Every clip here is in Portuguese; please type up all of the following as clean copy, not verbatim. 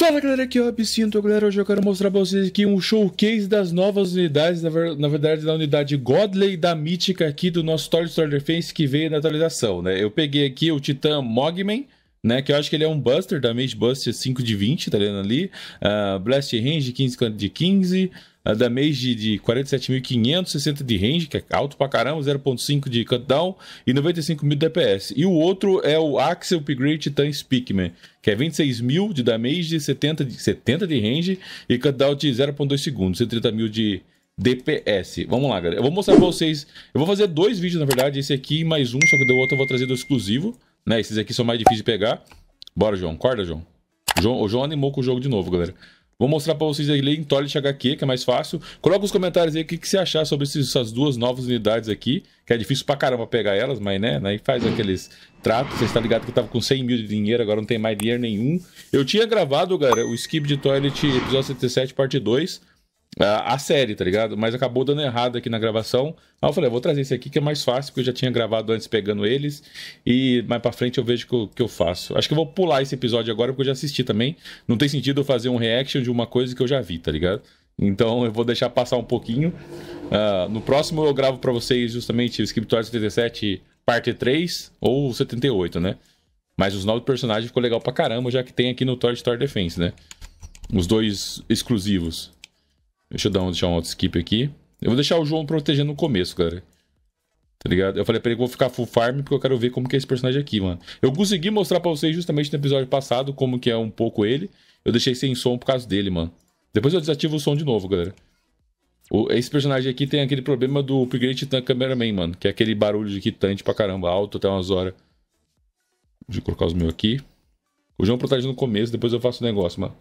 Fala galera, aqui é o Absinto, galera. Hoje eu quero mostrar pra vocês aqui um showcase das novas unidades, na verdade da unidade Godly da Mítica aqui do nosso Toy Story Defense que veio na atualização, né? Eu peguei aqui o Titã Mogman, né? Que eu acho que ele é um Buster, Damage Buster 5 de 20, tá vendo ali? Blast Range 15 de 15, Damage de 47.500, 60 de range, que é alto pra caramba, 0.5 de Cutdown e 95.000 de DPS. E o outro é o Axel Upgrade Titan Speakman, que é 26.000 de Damage, 70 de range e Cutdown de 0.2 segundos, 130.000 de DPS. Vamos lá, galera. Eu vou mostrar pra vocês. Eu vou fazer dois vídeos, na verdade. Esse aqui e mais um, só que do outro eu vou trazer do exclusivo, né? Esses aqui são mais difíceis de pegar. Bora, João. Acorda, João. O João animou com o jogo de novo, galera. Vou mostrar pra vocês aí em Toilet HQ, que é mais fácil. Coloca nos comentários aí o que você achar sobre essas duas novas unidades aqui. Que é difícil pra caramba pegar elas, mas né? Aí faz aqueles tratos. Você está ligado que eu tava com 100 mil de dinheiro, agora não tem mais dinheiro nenhum. Eu tinha gravado, galera, o Skip de Toilet episódio 77, parte 2. A série, tá ligado? Mas acabou dando errado aqui na gravação. Aí eu falei, vou trazer esse aqui que é mais fácil, porque eu já tinha gravado antes pegando eles. E mais pra frente eu vejo o que eu faço. Acho que eu vou pular esse episódio agora, porque eu já assisti também. Não tem sentido eu fazer um reaction de uma coisa que eu já vi, tá ligado? Então eu vou deixar passar um pouquinho. No próximo eu gravo pra vocês justamente o Scriptório 77, parte 3 ou 78, né? Mas os novos personagens ficou legal pra caramba, já que tem aqui no Toy Story Defense, né? Os dois exclusivos. Deixa eu deixar um auto skip aqui. Eu vou deixar o João protegendo no começo, galera. Tá ligado? Eu falei pra ele que eu vou ficar full farm porque eu quero ver como que é esse personagem aqui, mano. Eu consegui mostrar pra vocês justamente no episódio passado como que é um pouco ele. Eu deixei sem som por causa dele, mano. Depois eu desativo o som de novo, galera. Esse personagem aqui tem aquele problema do Upgrade Titan Cameraman, mano. Que é aquele barulho de irritante pra caramba, alto até umas horas. Deixa eu colocar os meus aqui. O João protege no começo, depois eu faço o negócio, mano.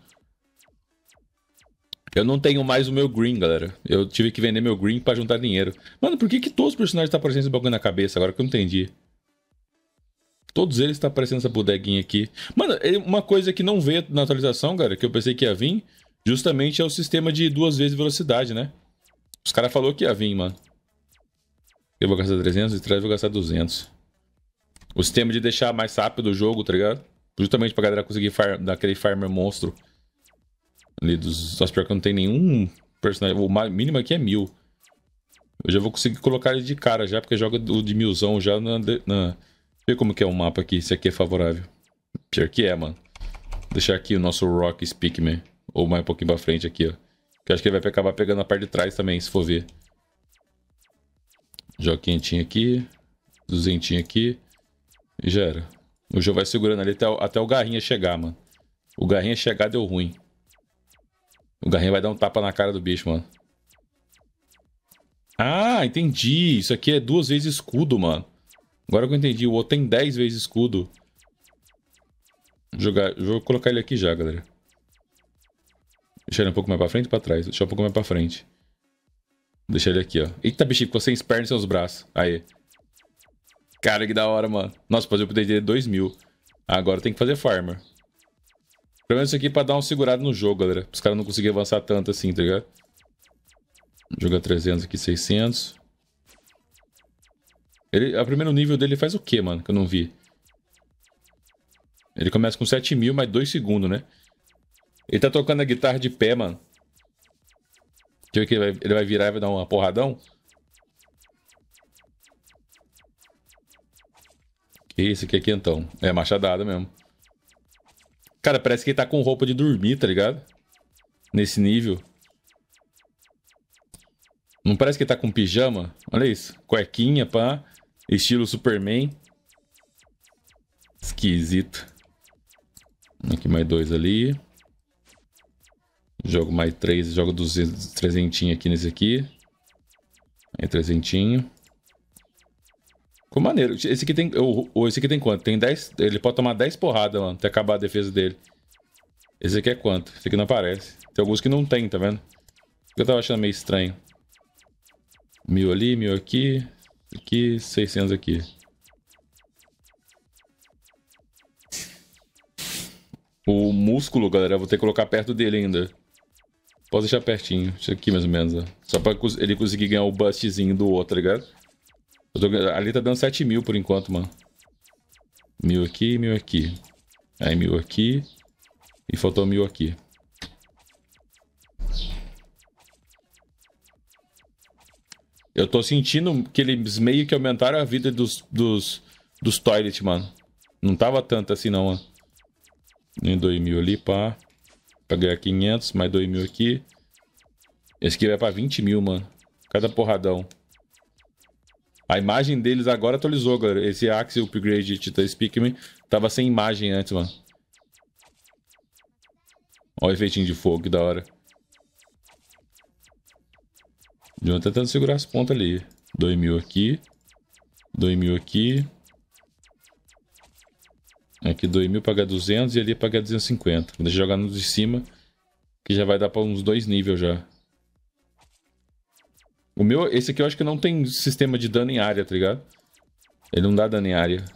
Eu não tenho mais o meu green, galera. Eu tive que vender meu green pra juntar dinheiro. Mano, por que todos os personagens estão aparecendo esse bagulho na cabeça agora que eu não entendi? Todos eles estão aparecendo essa bodeguinha aqui. Mano, uma coisa que não veio na atualização, galera, que eu pensei que ia vir, justamente é o sistema de 2 vezes velocidade, né? Os caras falaram que ia vir, mano. Eu vou gastar 300 e atrás eu vou gastar 200. O sistema de deixar mais rápido o jogo, tá ligado? Justamente pra galera conseguir dar aquele farmer monstro. Ali dos... Nossa, pior que eu não tenho nenhum personagem. O mínimo aqui é 1000. Eu já vou conseguir colocar ele de cara já, porque joga o de 1000zão já na... Deixa eu ver como que é o mapa aqui, se aqui é favorável. Pior que é, mano. Vou deixar aqui o nosso Rock Speakman. Ou mais um pouquinho pra frente aqui, ó. Que eu acho que ele vai acabar pegando a parte de trás também, se for ver. Joga 500 aqui. 200 aqui. E já era. O jogo vai segurando ali até o Garrinha chegar, mano. O Garrinha chegar deu ruim. O Garrinha vai dar um tapa na cara do bicho, mano. Ah, entendi. Isso aqui é 2 vezes escudo, mano. Agora que eu entendi. O outro tem 10 vezes escudo. Vou colocar ele aqui já, galera. Deixar ele um pouco mais pra frente ou pra trás? Deixar um pouco mais pra frente. Deixar ele aqui, ó. Eita, bichinho, ficou sem pernas e seus braços. Aí. Cara, que da hora, mano. Nossa, fazer o poder dele 2000. Agora tem que fazer farmer. Pelo menos isso aqui pra dar uma segurada no jogo, galera. Os caras não conseguirem avançar tanto assim, tá ligado? Jogar 300 aqui, 600. A primeiro nível dele faz o quê, mano? Que eu não vi. Ele começa com 7.000, mais 2 segundos, né? Ele tá tocando a guitarra de pé, mano. Deixa eu ver que ele vai virar e vai dar uma porradão. Que isso aqui então? É machadada mesmo. Cara, parece que ele tá com roupa de dormir, tá ligado? Nesse nível. Não parece que ele tá com pijama? Olha isso. Cuequinha, pá. Estilo Superman. Esquisito. Aqui mais 2 ali. Jogo mais 3. Jogo 300 aqui nesse aqui. Aí 300. Ficou maneiro. Esse aqui tem... Esse aqui tem quanto? Tem 10... Ele pode tomar 10 porradas, mano, até acabar a defesa dele. Esse aqui é quanto? Esse aqui não aparece. Tem alguns que não tem, tá vendo? Eu tava achando meio estranho. 1000 ali, 1000 aqui. Aqui, 600 aqui. O músculo, galera, eu vou ter que colocar perto dele ainda. Pode deixar pertinho. Deixa aqui mais ou menos, ó. Só pra ele conseguir ganhar o bustzinho do outro, tá ligado? Ali tá dando 7.000 por enquanto, mano. 1000 aqui, 1000 aqui. Aí 1000 aqui. E faltou 1000 aqui. Eu tô sentindo que eles meio que aumentaram a vida dos toilets, mano. Não tava tanto assim, não, mano. Nem 2000 ali, pá. Pra ganhar 500, mais 2000 aqui. Esse aqui vai pra 20.000, mano. Cada porradão. A imagem deles agora atualizou, galera. Esse Axe Upgrade Titan Speakman tava sem imagem antes, mano. Olha o efeitinho de fogo, que da hora. Eu tô tentando segurar as pontas ali. 2000 aqui. 2000 aqui. Aqui 2000 pagar 200 e ali pagar 250. Vou deixar jogar no de cima, que já vai dar pra uns 2 níveis já. O meu, esse aqui eu acho que não tem sistema de dano em área, tá ligado? Ele não dá dano em área.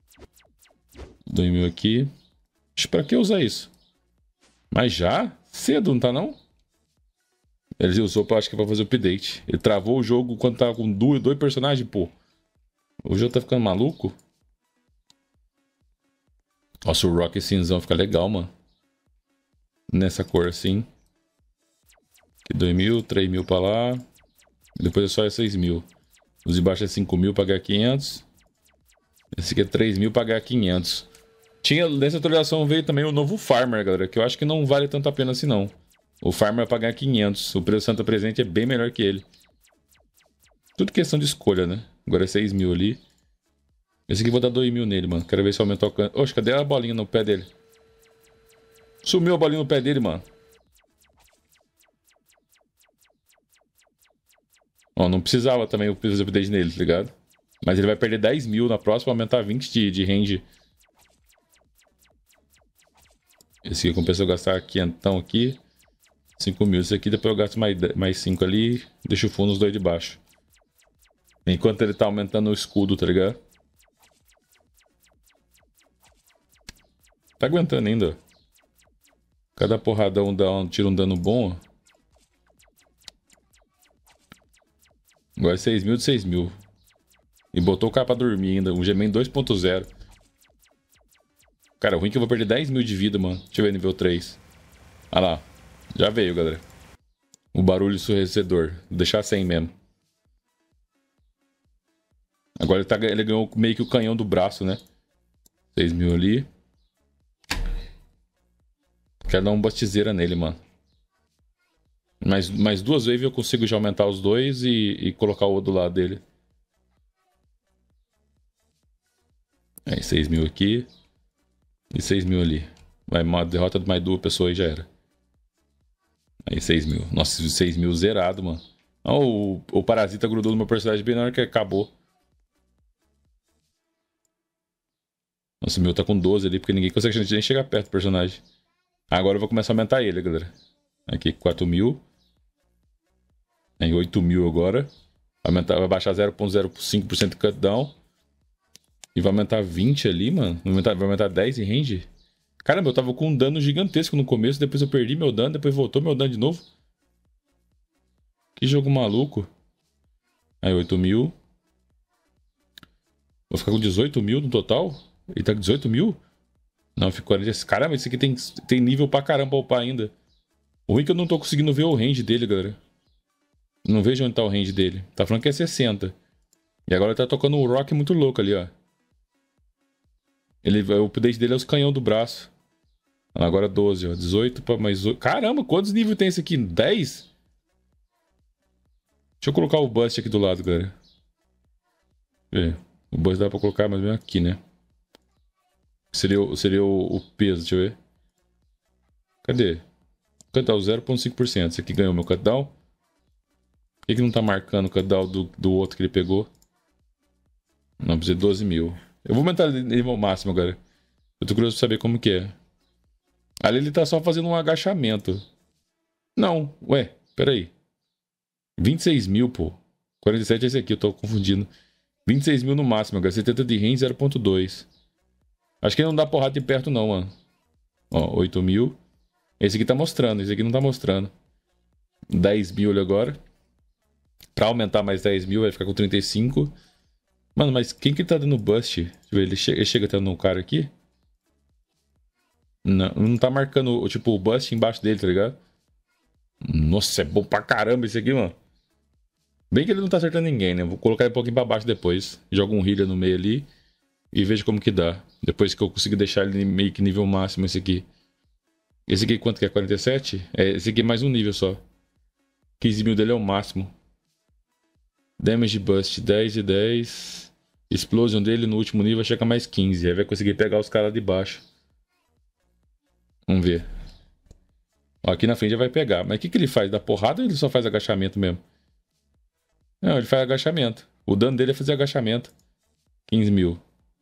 2000 aqui. Pra que usar isso? Mas já? Cedo, não tá não? Ele usou, acho que é pra fazer o update. Ele travou o jogo quando tava com dois personagens, pô. O jogo tá ficando maluco. Nossa, o Rock cinzão fica legal, mano. Nessa cor assim. Aqui 2000, 3000 pra lá. Depois é só 6.000. Os de baixo é 5.000 pagar 500. Esse aqui é 3.000 pagar 500. Nessa atualização veio também o novo Farmer, galera. Que eu acho que não vale tanto a pena assim, não. O Farmer vai pagar 500. O preço Santa Presente é bem melhor que ele. Tudo questão de escolha, né? Agora é 6.000 ali. Esse aqui vou dar 2.000 nele, mano. Quero ver se aumentou o alcance. Oxe, cadê a bolinha no pé dele? Sumiu a bolinha no pé dele, mano. Ó, não precisava também fazer update nele, tá ligado? Mas ele vai perder 10.000 na próxima, aumentar 20 de range. Esse aqui compensa eu gastar 500 aqui. 5.000. Esse aqui depois eu gasto mais 5 ali. Deixa o fundo nos dois de baixo. Enquanto ele tá aumentando o escudo, tá ligado? Tá aguentando ainda. Cada porradão tira um dano bom. Agora é 6.000 de 6.000. E botou o cara pra dormir ainda. Um Gemen 2.0. Cara, o ruim é que eu vou perder 10.000 de vida, mano. Deixa eu ver nível 3. Ah lá. Já veio, galera. O barulho ensurdecedor. Vou deixar 100 mesmo. Agora ele ganhou meio que o canhão do braço, né? 6.000 ali. Quero dar uma bastizeira nele, mano. Mais 2 waves eu consigo já aumentar os dois e colocar o outro do lado dele. Aí, 6.000 aqui. E 6.000 ali. Vai uma derrota de mais 2 pessoas e já era. Aí, 6.000. Nossa, 6.000 zerado, mano. Ah, o parasita grudou no meu personagem bem na hora que acabou. Nossa, o meu tá com 12 ali, porque ninguém consegue nem chegar perto do personagem. Agora eu vou começar a aumentar ele, galera. Aqui, 4.000. Aí, 8.000 agora. Vai baixar 0.05% de cutdown. E vai aumentar 20 ali, mano. Vai aumentar 10 em range. Caramba, eu tava com um dano gigantesco no começo. Depois eu perdi meu dano. Depois voltou meu dano de novo. Que jogo maluco. Aí, 8.000. Vou ficar com 18.000 no total? Ele tá com 18.000? Não, ficou 40. Caramba, esse aqui tem nível pra caramba pra upar ainda. O ruim é que eu não tô conseguindo ver o range dele, galera. Não vejo onde tá o range dele. Tá falando que é 60. E agora ele tá tocando um rock muito louco ali, ó. O update dele é os canhão do braço. Agora 12, ó. 18 pra mais 8. Caramba, quantos níveis tem esse aqui? 10? Deixa eu colocar o bust aqui do lado, galera. O bust dá pra colocar mais ou menos aqui, né? Seria o peso, deixa eu ver. Cadê? Cutdown 0.5%. Esse aqui ganhou meu cutdown. Por que não tá marcando o cutdown do outro que ele pegou? Não, precisa de 12.000. Eu vou aumentar ele ao máximo, galera. Eu tô curioso pra saber como que é. Ali ele tá só fazendo um agachamento. Não, ué, peraí. 26.000, pô. 47 é esse aqui, eu tô confundindo. 26.000 no máximo, galera. 70 de range, 0.2. Acho que não dá porrada de perto não, mano. Ó, 8.000. Esse aqui tá mostrando, esse aqui não tá mostrando. 10.000 agora. Pra aumentar mais 10.000 vai ficar com 35. Mano, mas quem que tá dando bust? Deixa eu ver, ele chega até no cara aqui. Não, não tá marcando, tipo, o bust embaixo dele, tá ligado? Nossa, é bom pra caramba esse aqui, mano. Bem que ele não tá acertando ninguém, né? Vou colocar ele um pouquinho pra baixo depois. Joga um healer no meio ali e vejo como que dá. Depois que eu conseguir deixar ele meio que nível máximo esse aqui. Esse aqui quanto que é? 47? É, esse aqui é mais um nível só. 15 mil dele é o máximo. Damage Bust 10 e 10. Explosion dele no último nível chega mais 15. Aí vai conseguir pegar os caras de baixo. Vamos ver. Ó, aqui na frente já vai pegar. Mas o que ele faz? Dá porrada ou ele só faz agachamento mesmo? Não, ele faz agachamento. O dano dele é fazer agachamento. 15 mil.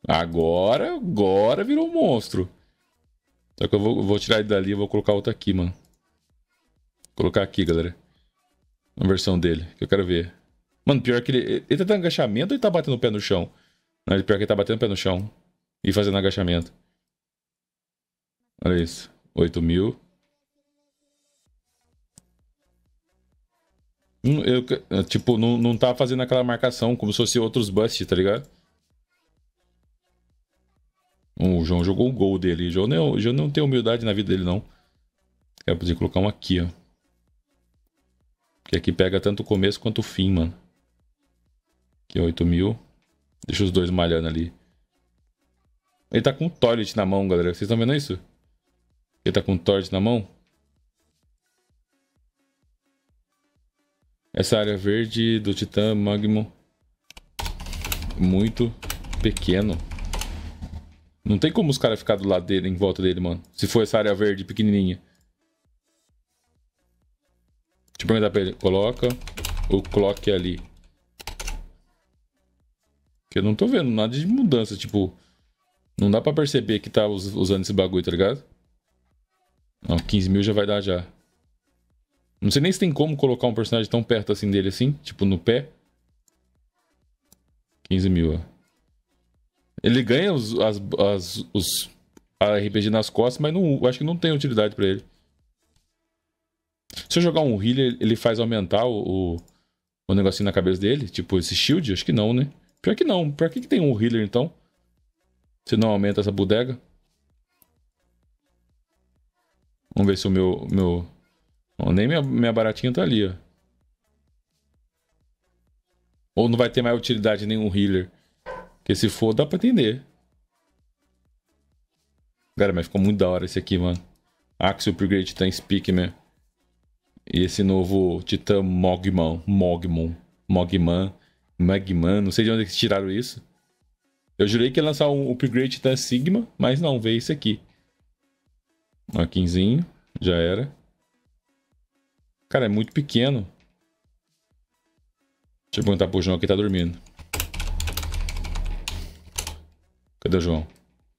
Agora virou um monstro. Só que eu vou tirar ele dali e vou colocar outro aqui, mano. Vou colocar aqui, galera. A versão dele, que eu quero ver. Mano, pior que ele tá dando agachamento ou ele tá batendo o pé no chão? Não, pior que ele tá batendo o pé no chão. E fazendo agachamento. Olha isso. 8 mil. Tipo, não tá fazendo aquela marcação como se fosse outros busts, tá ligado? O João jogou o gol dele. O João não tem humildade na vida dele, não. Quero poder colocar um aqui, ó. Porque aqui pega tanto o começo quanto o fim, mano. Aqui, 8 mil. Deixa os dois malhando ali. Ele tá com um toilet na mão, galera. Vocês estão vendo isso? Ele tá com um toilet na mão. Essa área verde do Titã Magmo. Muito pequeno. Não tem como os caras ficar do lado dele, em volta dele, mano. Se for essa área verde pequenininha. Deixa eu perguntar pra ele. Coloca o clock ali. Porque eu não tô vendo nada de mudança, tipo... Não dá pra perceber que tá usando esse bagulho, tá ligado? Ó, 15 mil já vai dar já. Não sei nem se tem como colocar um personagem tão perto assim dele assim. Tipo, no pé. 15 mil, ó. Ele ganha os RPG nas costas, mas não, acho que não tem utilidade pra ele. Se eu jogar um healer, ele faz aumentar o negocinho na cabeça dele? Tipo, esse shield? Acho que não, né? Pior que não. Pra que tem um healer, então? Se não aumenta essa bodega. Vamos ver se o meu... Oh, nem minha baratinha tá ali, ó. Ou não vai ter mais utilidade nenhum healer. Porque se for, dá pra entender. Cara, mas ficou muito da hora esse aqui, mano. Axel Upgrade Titan Speakman. E esse novo Titã Mogman. Não sei de onde eles tiraram isso. Eu jurei que ia lançar um Upgrade Titan Sigma, mas não, veio esse aqui. Ó, 15, já era. Cara, é muito pequeno. Deixa eu perguntar pro João que tá dormindo. Cadê o João?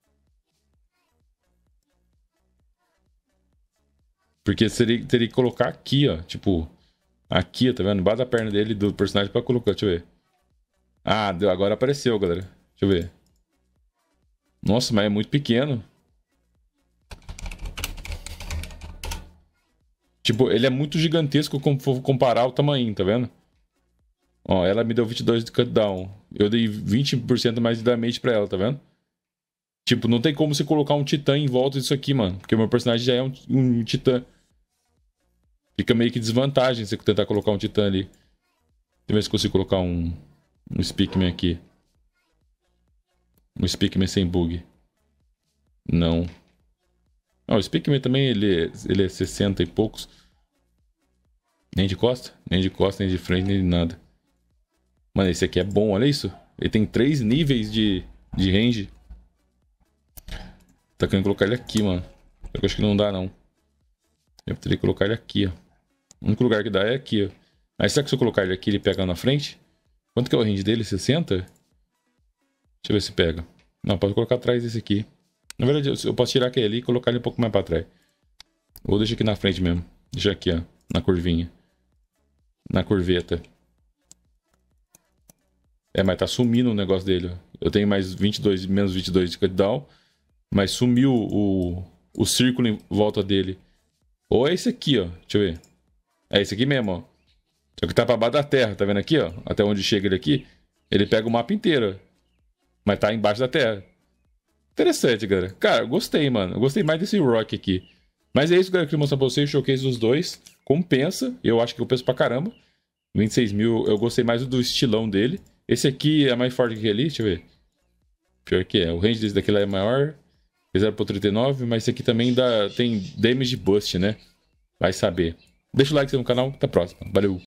Porque teria que colocar aqui, ó. Tipo, aqui, tá vendo? Embaixo da perna dele, do personagem pra colocar. Deixa eu ver. Ah, agora apareceu, galera. Deixa eu ver. Nossa, mas é muito pequeno. Tipo, ele é muito gigantesco como for comparar o tamanho, tá vendo? Ó, ela me deu 22 de cutdown. Eu dei 20% mais de damage pra ela, tá vendo? Tipo, não tem como você colocar um titã em volta disso aqui, mano. Porque o meu personagem já é um titã. Fica meio que desvantagem você tentar colocar um titã ali. Deixa eu ver se consigo colocar um Speakman aqui. Um Speakman sem bug. Não. Ah, o Speakman também, ele é 60 e poucos. Nem de costa? Nem de costa, nem de frente, nem de nada. Mano, esse aqui é bom, olha isso. Ele tem 3 níveis de range. Tá querendo colocar ele aqui, mano. Eu acho que não dá, não. Eu teria que colocar ele aqui, ó. O único lugar que dá é aqui, ó. Aí será que se eu colocar ele aqui, ele pega na frente? Quanto que é o range dele? 60? Deixa eu ver se pega. Não, pode colocar atrás desse aqui. Na verdade, eu posso tirar aquele ali e colocar ele um pouco mais pra trás. Ou deixa aqui na frente mesmo. Deixa aqui, ó. Na curvinha. Na curveta. É, mas tá sumindo o negócio dele, ó. Eu tenho mais 22, menos 22 de cooldown. Mas sumiu o círculo em volta dele. Ou é esse aqui, ó. Deixa eu ver. É esse aqui mesmo, ó. Só que tá pra baixo da terra, tá vendo aqui, ó? Até onde chega ele aqui. Ele pega o mapa inteiro. Mas tá embaixo da terra. Interessante, galera. Cara, gostei, mano. Eu gostei mais desse Rock aqui. Mas é isso, galera, que eu queria mostrar pra vocês. O showcase dos dois. Compensa. Eu acho que compensa pra caramba. 26 mil. Eu gostei mais do estilão dele. Esse aqui é mais forte que aquele ali. Deixa eu ver. Pior que é. O range desse daqui lá é maior. 0.39. Mas esse aqui também tem damage boost, né? Vai saber. Deixa o like no canal. Até a próxima. Valeu.